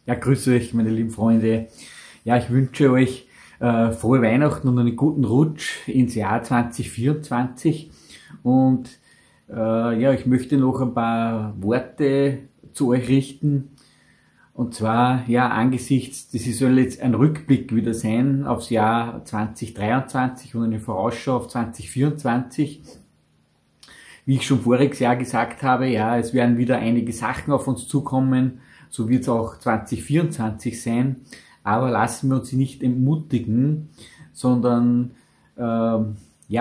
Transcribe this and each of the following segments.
Ja, grüße euch, meine lieben Freunde. Ja, ich wünsche euch frohe Weihnachten und einen guten Rutsch ins Jahr 2024. Und ja, ich möchte noch ein paar Worte zu euch richten. Und zwar, ja, angesichts, das soll jetzt ein Rückblick wieder sein aufs Jahr 2023 und eine Vorausschau auf 2024. Wie ich schon voriges Jahr gesagt habe, ja, es werden wieder einige Sachen auf uns zukommen. So wird es auch 2024 sein. Aber lassen wir uns nicht entmutigen, sondern vertrauen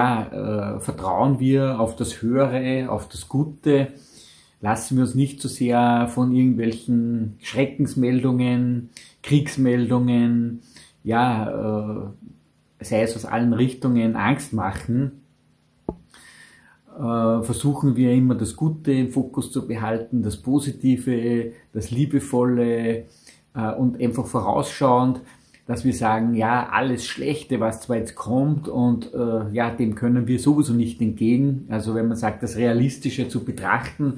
wir auf das Höhere, auf das Gute. Lassen wir uns nicht so sehr von irgendwelchen Schreckensmeldungen, Kriegsmeldungen, sei es aus allen Richtungen, Angst machen. Versuchen wir immer das Gute im Fokus zu behalten, das Positive, das Liebevolle und einfach vorausschauend, dass wir sagen, ja, alles Schlechte, was zwar jetzt kommt und dem können wir sowieso nicht entgegen. Also wenn man sagt, das Realistische zu betrachten,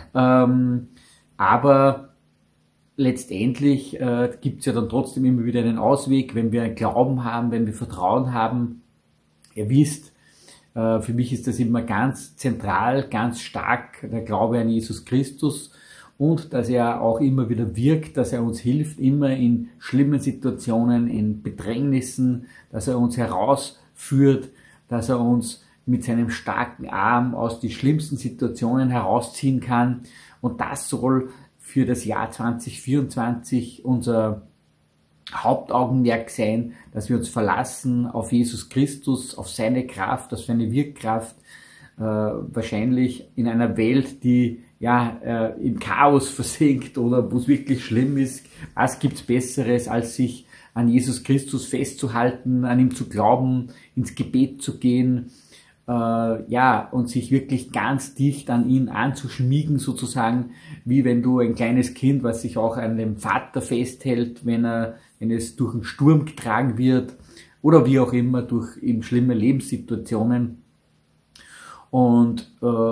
aber letztendlich gibt es ja dann trotzdem immer wieder einen Ausweg, wenn wir Glauben haben, wenn wir Vertrauen haben. Ihr wisst, für mich ist das immer ganz zentral, ganz stark, der Glaube an Jesus Christus und dass er auch immer wieder wirkt, dass er uns hilft, immer in schlimmen Situationen, in Bedrängnissen, dass er uns herausführt, dass er uns mit seinem starken Arm aus den schlimmsten Situationen herausziehen kann. Und das soll für das Jahr 2024 unser Hauptaugenmerk sein, dass wir uns verlassen auf Jesus Christus, auf seine Kraft, auf seine Wirkkraft, wahrscheinlich in einer Welt, die im Chaos versinkt oder wo es wirklich schlimm ist. Was gibt's Besseres, als sich an Jesus Christus festzuhalten, an ihm zu glauben, ins Gebet zu gehen, und sich wirklich ganz dicht an ihn anzuschmiegen, sozusagen, wie wenn du ein kleines Kind, was sich auch an dem Vater festhält, wenn es durch einen Sturm getragen wird oder wie auch immer durch eben schlimme Lebenssituationen. Und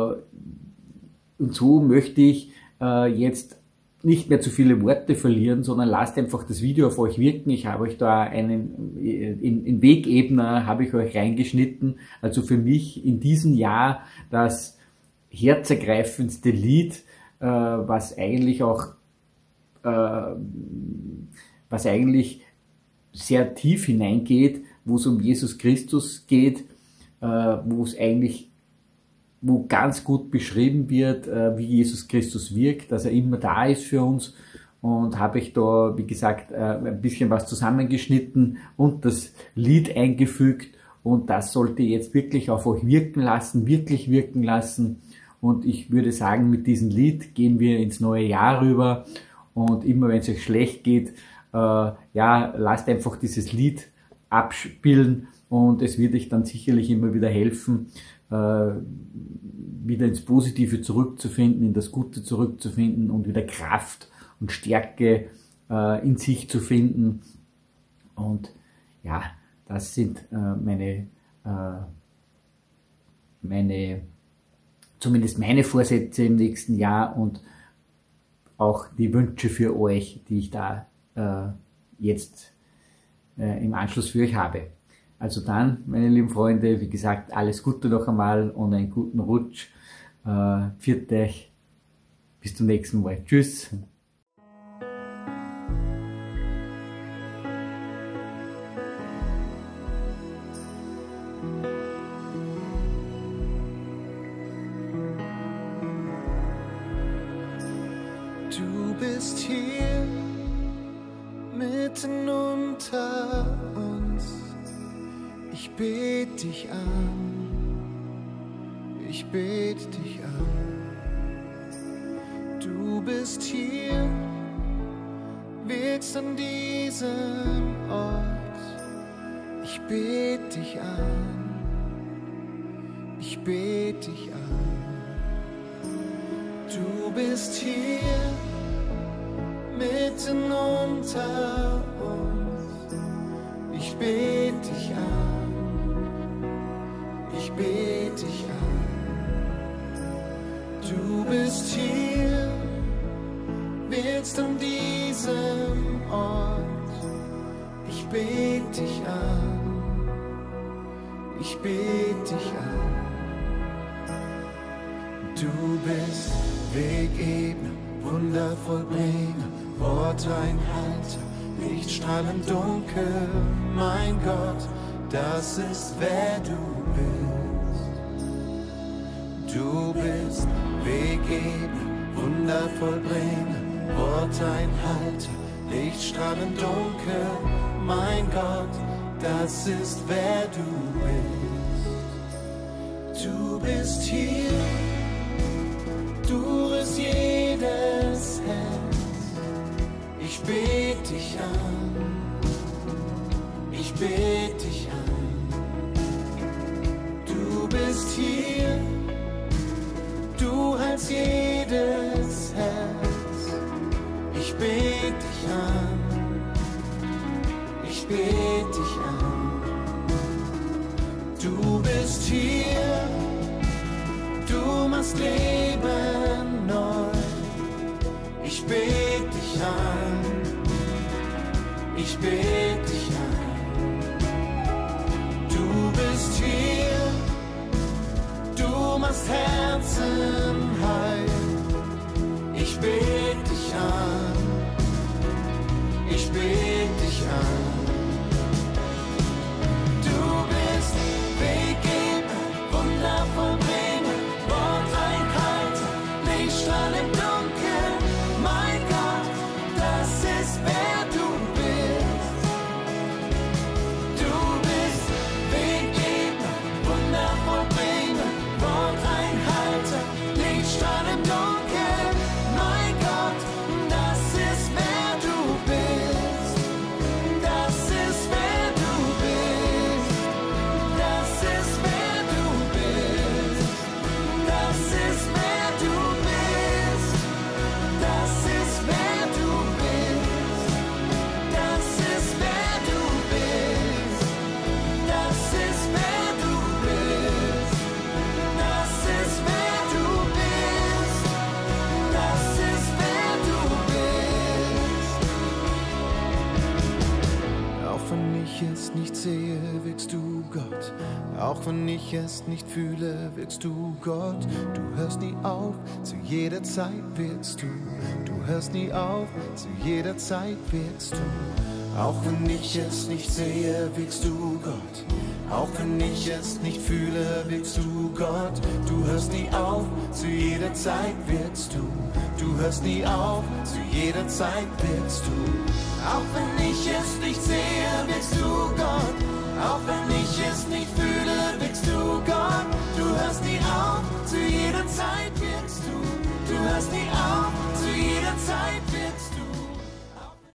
so möchte ich jetzt nicht mehr zu viele Worte verlieren, sondern lasst einfach das Video auf euch wirken. Ich habe euch da in Wegebner habe ich euch reingeschnitten. Also für mich in diesem Jahr das herzergreifendste Lied, was eigentlich sehr tief hineingeht, wo es um Jesus Christus geht, wo ganz gut beschrieben wird, wie Jesus Christus wirkt, dass er immer da ist für uns, und habe ich da, wie gesagt, ein bisschen was zusammengeschnitten und das Lied eingefügt, und das sollte jetzt wirklich auf euch wirklich wirken lassen, und ich würde sagen, mit diesem Lied gehen wir ins neue Jahr rüber, und immer wenn es euch schlecht geht, lasst einfach dieses Lied abspielen, und es wird euch dann sicherlich immer wieder helfen, wieder ins Positive zurückzufinden, in das Gute zurückzufinden und wieder Kraft und Stärke in sich zu finden. Und ja, das sind zumindest meine Vorsätze im nächsten Jahr und auch die Wünsche für euch, die ich da jetzt im Anschluss für euch habe. Also dann, meine lieben Freunde, wie gesagt, alles Gute noch einmal und einen guten Rutsch. Pfiat euch. Bis zum nächsten Mal. Tschüss. Du bist hier mitten unter uns. Ich bete dich an, ich bete dich an. Du bist hier, wirkst an diesem Ort. Ich bete dich an, ich bete dich an. Du bist hier, mitten unter uns. Ich bete dich an, ich bete dich an. Du bist hier, willst an diesem Du bist Wegebner, Wundervollbringer, Worteinhalter, Lichtstrahl im Dunkel. Mein Gott, das ist wer du bist. Du bist Wegebner, Wundervollbringer, Worteinhalter, Lichtstrahl im Dunkel. Mein Gott, das ist wer du bist. Du bist hier, du rührst jedes Herz. Ich bete dich an, ich bete dich an. Du bist hier, du heilst jedes Herz. Ich bete dich an, ich bete dich an. Du bist hier, du machst Leben neu. Ich bete dich an, ich bete dich an. Du bist hier, du machst Herzen heil. Ich bete dich an, ich bete dich an. Du bist Weggeber, Wundervollbringer, Worteinhalter, Lichtstrahl im Dunkeln. Mein Gott, das ist wer du bist. Du bist Weggeber, Wundervollbringer, Worteinhalter, Lichtstrahl im Dunkeln. Mein Gott, das ist wer du bist. Das ist wer du bist. Das ist wer du bist. Das ist wer du bist. Das ist wer du bist. Das ist wer du bist. Das ist wer du bist. Das ist wer du bist. Das ist wer du bist. Auch wenn ich es nicht sehe, wirkst du Gott. Auch wenn ich es nicht fühle, wirkst du Gott. Du hörst nie auf, zu jeder Zeit wirkst du. Du hörst nie auf, zu jeder Zeit wirkst du. Auch wenn ich es nicht sehe, wirkst du Gott. Auch wenn ich es nicht fühle, wirkst du Gott. Du hörst nie auf, zu jeder Zeit wirkst du. Du hörst nie auf, zu jeder Zeit wirkst du. Auch wenn ich es nicht